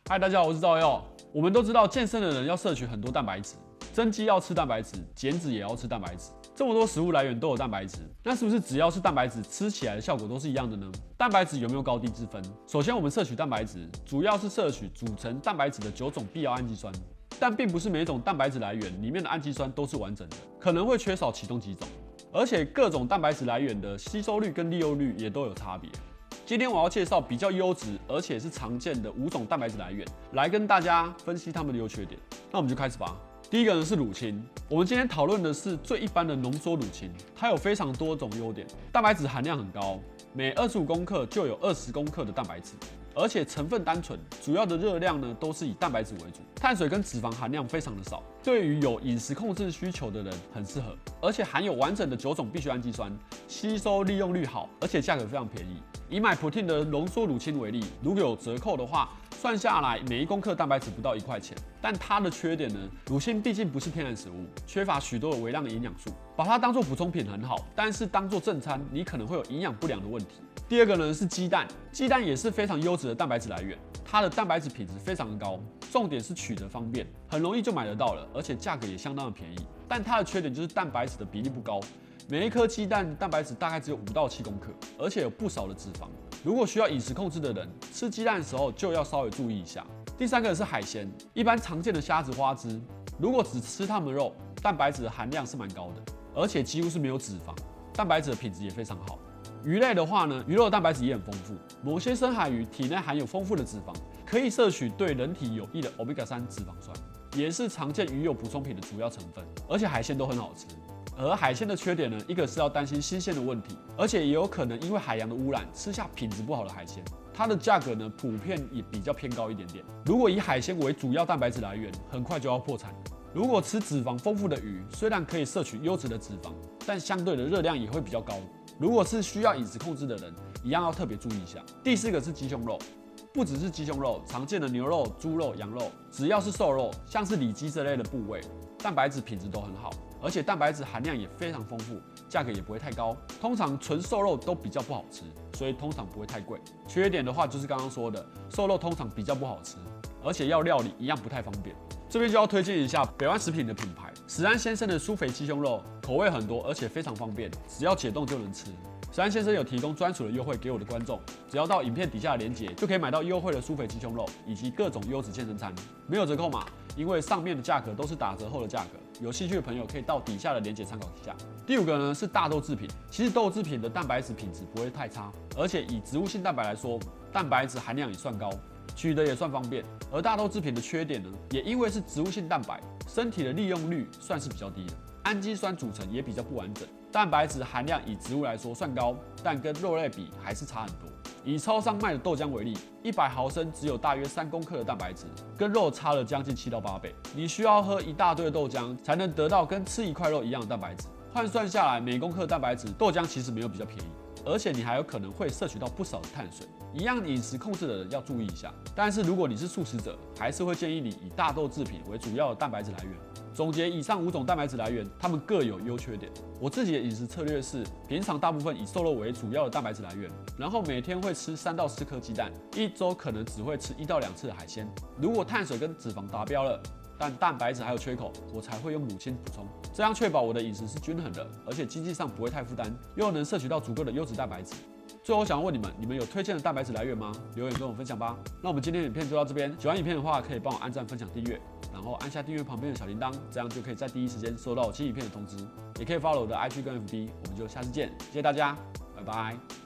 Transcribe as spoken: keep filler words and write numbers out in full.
嗨，大家好，我是赵佑。我们都知道，健身的人要摄取很多蛋白质，增肌要吃蛋白质，减脂也要吃蛋白质。这么多食物来源都有蛋白质，那是不是只要是蛋白质，吃起来的效果都是一样的呢？蛋白质有没有高低之分？首先，我们摄取蛋白质，主要是摄取组成蛋白质的九种必要氨基酸，但并不是每一种蛋白质来源里面的氨基酸都是完整的，可能会缺少其中几种。而且各种蛋白质来源的吸收率跟利用率也都有差别。今天我要介绍比较优质而且是常见的五种蛋白质来源，来跟大家分析它们的优缺点。那我们就开始吧。第一个呢是乳清，我们今天讨论的是最一般的浓缩乳清，它有非常多种优点，蛋白质含量很高，每二十五公克就有二十公克的蛋白质。而且成分单纯，主要的热量呢都是以蛋白质为主，碳水跟脂肪含量非常的少，对于有饮食控制需求的人很适合。而且含有完整的九种必需氨基酸，吸收利用率好，而且价格非常便宜。以买 Protein 的浓缩乳清为例，如果有折扣的话，算下来每一公克蛋白质不到一块钱。但它的缺点呢，乳清毕竟不是天然食物，缺乏许多的微量的营养素，把它当做补充品很好，但是当做正餐，你可能会有营养不良的问题。第二个呢是鸡蛋，鸡蛋也是非常优质的蛋白质来源，它的蛋白质品质非常的高，重点是取得方便，很容易就买得到了，而且价格也相当的便宜。但它的缺点就是蛋白质的比例不高，每一颗鸡蛋蛋白质大概只有五到七公克，而且有不少的脂肪。如果需要饮食控制的人，吃鸡蛋的时候就要稍微注意一下。第三个是海鲜，一般常见的虾子、花枝，如果只吃它们肉，蛋白质的含量是蛮高的，而且几乎是没有脂肪，蛋白质的品质也非常好。鱼类的话呢，鱼肉蛋白质也很丰富，某些深海鱼体内含有丰富的脂肪，可以摄取对人体有益的 欧米伽三 脂肪酸，也是常见鱼油补充品的主要成分。而且海鲜都很好吃。而海鲜的缺点呢，一个是要担心新鲜的问题，而且也有可能因为海洋的污染，吃下品质不好的海鲜。它的价格呢，普遍也比较偏高一点点。如果以海鲜为主要蛋白质来源，很快就要破产了。如果吃脂肪丰富的鱼，虽然可以摄取优质的脂肪，但相对的热量也会比较高。如果是需要饮食控制的人，一样要特别注意一下。第四个是鸡胸肉，不只是鸡胸肉，常见的牛肉、猪肉、羊肉，只要是瘦肉，像是里脊这类的部位，蛋白质品质都很好，而且蛋白质含量也非常丰富，价格也不会太高。通常纯瘦肉都比较不好吃，所以通常不会太贵。缺点的话就是刚刚说的，瘦肉通常比较不好吃，而且要料理一样不太方便。这边就要推荐一下北湾食品的品牌史安先生的酥肥鸡胸肉，口味很多，而且非常方便，只要解冻就能吃。史安先生有提供专属的优惠给我的观众，只要到影片底下的链接就可以买到优惠的酥肥鸡胸肉以及各种优质健身餐，没有折扣码，因为上面的价格都是打折后的价格。有兴趣的朋友可以到底下的链接参考一下。第五个呢是大豆制品，其实豆制品的蛋白质品质不会太差，而且以植物性蛋白来说，蛋白质含量也算高，取得也算方便。而大豆制品的缺点呢，也因为是植物性蛋白，身体的利用率算是比较低的，氨基酸组成也比较不完整，蛋白质含量以植物来说算高，但跟肉类比还是差很多。以超商卖的豆浆为例，一百毫升只有大约三公克的蛋白质，跟肉差了将近七到八倍。你需要喝一大堆的豆浆，才能得到跟吃一块肉一样的蛋白质。换算下来，每公克蛋白质，豆浆其实没有比较便宜，而且你还有可能会摄取到不少的碳水。一样饮食控制的人要注意一下。但是如果你是素食者，还是会建议你以大豆制品为主要的蛋白质来源。总结以上五种蛋白质来源，它们各有优缺点。我自己的饮食策略是，平常大部分以瘦肉为主要的蛋白质来源，然后每天会吃三到四颗鸡蛋，一周可能只会吃一到两次的海鲜。如果碳水跟脂肪达标了，但蛋白质还有缺口，我才会用乳清补充，这样确保我的饮食是均衡的，而且经济上不会太负担，又能摄取到足够的优质蛋白质。最后，我想要问你们，你们有推荐的蛋白质来源吗？留言跟我分享吧。那我们今天的影片就到这边，喜欢影片的话，可以帮我按赞、分享、订阅，然后按下订阅旁边的小铃铛，这样就可以在第一时间收到新影片的通知。也可以 follow 我的 I G 跟 F B， 我们就下次见，谢谢大家，拜拜。